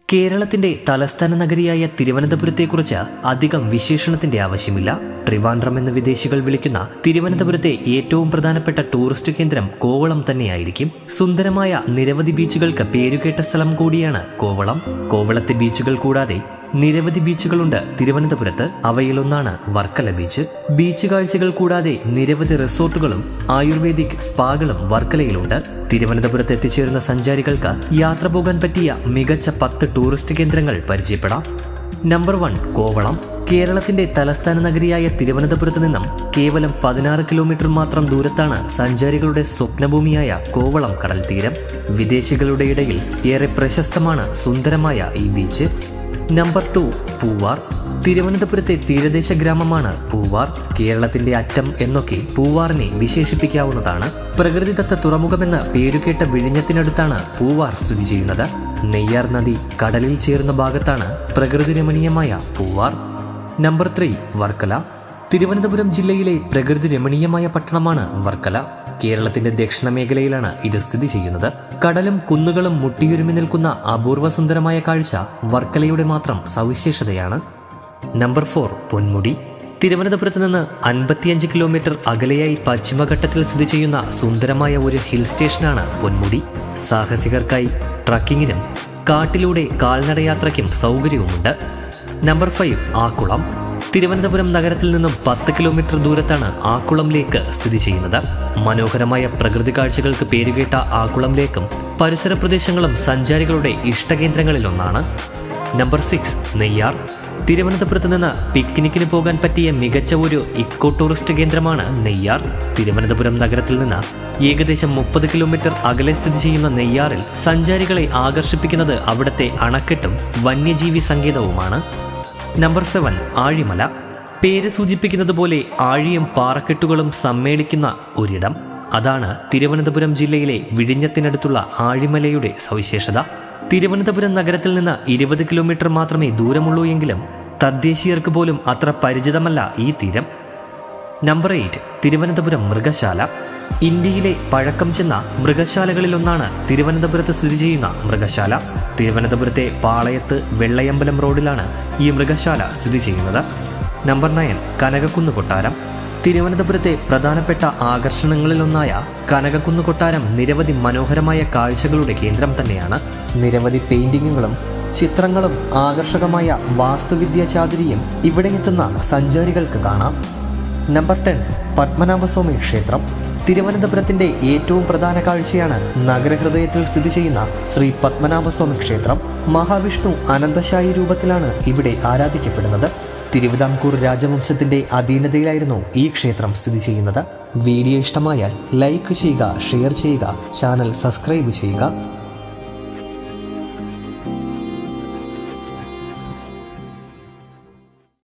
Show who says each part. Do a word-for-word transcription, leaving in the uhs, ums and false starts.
Speaker 1: കേരളത്തിന്റെ തലസ്ഥാന നഗരിയായ തിരുവനന്തപുരത്തെക്കുറിച്ച് അധികം വിശേഷണത്തിന്റെ ആവശ്യമില്ല. ട്രിവാൻഡ്രം എന്ന് വിദേശികൾ വിളിക്കുന്ന തിരുവനന്തപുരത്തെ ഏറ്റവും പ്രധാനപ്പെട്ട ടൂറിസ്റ്റ് കേന്ദ്രം കോവളം തന്നെയായിരിക്കും. സുന്ദരമായ നിരവധി ബീച്ചുകൾക്ക് പേരുകേട്ട സ്ഥലം കൂടിയാണ് കോവളം. കോവളത്തെ ബീച്ചുകൾ കൂടാതെ നിരവധി ബീച്ചുകളുണ്ട് തിരുവനന്തപുരത്ത്. അവയിലൊന്നാണ് വർക്കല ബീച്ച്. ബീച്ച് കാഴ്ചകൾ കൂടാതെ നിരവധി റിസോർട്ടുകളും ആയുർവേദിക് സ്പാകളും വർക്കലയിലുണ്ട്. തിരുവനന്തപുരത്ത് എത്തിച്ചേരുന്ന സഞ്ചാരികൾക്ക് യാത്ര പോകാൻ പറ്റിയ മികച്ച പത്ത് ടൂറിസ്റ്റ് കേന്ദ്രങ്ങൾ പരിചയപ്പെടാം. Number one, Kovalam. കേരളത്തിന്റെ തലസ്ഥാന നഗരിയായ തിരുവനന്തപുരത്ത് നിന്നും കേവലം പതിനാറ് കിലോമീറ്റർ മാത്രം ദൂരത്താണ് സഞ്ചാരികളുടെ സ്വപ്നഭൂമിയായ കോവളം കടൽ തീരം. വിദേശികളുടെ ഇടയിൽ ഏറെ പ്രശസ്തമാണ് സുന്ദരമായ ഈ ബീച്ച്. Number two, Poovar. തിരുവനന്തപുരത്തെ തീരദേശ ഗ്രാമമാണ് പൂവാർ. കേരളത്തിന്റെ അറ്റം എന്നൊക്കെ പൂവാറിനെ വിശേഷിപ്പിക്കാവുന്നതാണ്. പ്രകൃതിദത്ത തുറമുഖമെന്ന പേരുകേട്ട വിഴിഞ്ഞത്തിനടുത്താണ് പൂവാർ സ്ഥിതി ചെയ്യുന്നത്. നെയ്യാർ നദി കടലിൽ ചേരുന്ന ഭാഗത്താണ് പ്രകൃതി രമണീയമായ പൂവാർ. Number three, Varkala. തിരുവനന്തപുരം ജില്ലയിലെ പ്രകൃതി രമണീയമായ പട്ടണമാണ് വർക്കല. കേരളത്തിന്റെ ദക്ഷിണ മേഖലയിലാണ് ഇത് സ്ഥിതി ചെയ്യുന്നത്. കടലും കുന്നുകളും മുട്ടിയുരുമി നിൽക്കുന്ന അപൂർവ സുന്ദരമായ കാഴ്ച വർക്കലയുടെ മാത്രം സവിശേഷതയാണ്. Number four, Ponmudi. തിരുവനന്തപുരത്ത് നിന്ന് അൻപത്തിയഞ്ച് കിലോമീറ്റർ അകലെയായി പശ്ചിമഘട്ടത്തിൽ സ്ഥിതി ചെയ്യുന്ന സുന്ദരമായ ഒരു ഹിൽ സ്റ്റേഷനാണ് പൊന്മുടി. സാഹസികർക്കായി ട്രക്കിങ്ങിനും കാട്ടിലൂടെ കാൽനടയാത്രയ്ക്കും സൗകര്യവുമുണ്ട്. Number five, Akkulam. തിരുവനന്തപുരം നഗരത്തിൽ നിന്നും പത്ത് കിലോമീറ്റർ ദൂരത്താണ് ആക്കുളം ലേക്ക് സ്ഥിതി ചെയ്യുന്നത്. മനോഹരമായ പ്രകൃതി കാഴ്ചകൾക്ക് പേരുകേട്ട ആക്കുളം ലേക്കും പരിസര പ്രദേശങ്ങളും സഞ്ചാരികളുടെ ഇഷ്ടകേന്ദ്രങ്ങളിലൊന്നാണ്. Number six, Neyyar. തിരുവനന്തപുരത്ത് നിന്ന് പിക്നിക്കിന് പോകാൻ പറ്റിയ മികച്ച ഒരു ഇക്കോ ടൂറിസ്റ്റ് കേന്ദ്രമാണ് നെയ്യാർ. തിരുവനന്തപുരം നഗരത്തിൽ നിന്ന് ഏകദേശം മുപ്പത് കിലോമീറ്റർ അകലെ സ്ഥിതി ചെയ്യുന്ന നെയ്യാറിൽ സഞ്ചാരികളെ ആകർഷിപ്പിക്കുന്നത് അവിടുത്തെ അണക്കെട്ടും വന്യജീവി സങ്കേതവുമാണ്. Number seven, Azhimala. പേര് സൂചിപ്പിക്കുന്നത് പോലെ ആഴിയും പാറക്കെട്ടുകളും സമ്മേളിക്കുന്ന ഒരിടം. അതാണ് തിരുവനന്തപുരം ജില്ലയിലെ വിഴിഞ്ഞത്തിനടുത്തുള്ള ആഴിമലയുടെ സവിശേഷത. തിരുവനന്തപുരം നഗരത്തിൽ നിന്ന് ഇരുപത് കിലോമീറ്റർ മാത്രമേ ദൂരമുള്ളൂ എങ്കിലും തദ്ദേശീയർക്ക് പോലും അത്ര പരിചിതമല്ല ഈ തീരം. നമ്പർ എയ്റ്റ്, തിരുവനന്തപുരം മൃഗശാല. ഇന്ത്യയിലെ പഴക്കം ചെന്ന മൃഗശാലകളിലൊന്നാണ് തിരുവനന്തപുരത്ത് സ്ഥിതി ചെയ്യുന്ന മൃഗശാല. തിരുവനന്തപുരത്തെ പാളയത്ത് വെള്ളയമ്പലം റോഡിലാണ് ഈ മൃഗശാല സ്ഥിതി ചെയ്യുന്നത്. നമ്പർ നയൻ, കനകക്കുന്ന് കൊട്ടാരം. തിരുവനന്തപുരത്തെ പ്രധാനപ്പെട്ട ആകർഷണങ്ങളിലൊന്നായ കനകക്കുന്ന് കൊട്ടാരം നിരവധി മനോഹരമായ കാഴ്ചകളുടെ കേന്ദ്രം തന്നെയാണ്. നിരവധി പെയിന്റിങ്ങുകളും ചിത്രങ്ങളും ആകർഷകമായ വാസ്തുവിദ്യ ചാതുരിയും ഇവിടെ എത്തുന്ന സഞ്ചാരികൾക്ക് കാണാം. നമ്പർ ടെൻ, പത്മനാഭസ്വാമി ക്ഷേത്രം. തിരുവനന്തപുരത്തിന്റെ ഏറ്റവും പ്രധാന കാഴ്ചയാണ് നഗരഹൃദയത്തിൽ സ്ഥിതി ചെയ്യുന്ന ശ്രീ പത്മനാഭസ്വാമി ക്ഷേത്രം. മഹാവിഷ്ണു അനന്തശായി രൂപത്തിലാണ് ഇവിടെ ആരാധിക്കപ്പെടുന്നത്. തിരുവിതാംകൂർ രാജവംശത്തിന്റെ അധീനതയിലായിരുന്നു ഈ ക്ഷേത്രം സ്ഥിതി ചെയ്യുന്നത്. വീഡിയോ ഇഷ്ടമായാൽ ലൈക്ക് ചെയ്യുക, ഷെയർ ചെയ്യുക, ചാനൽ സബ്സ്ക്രൈബ് ചെയ്യുക.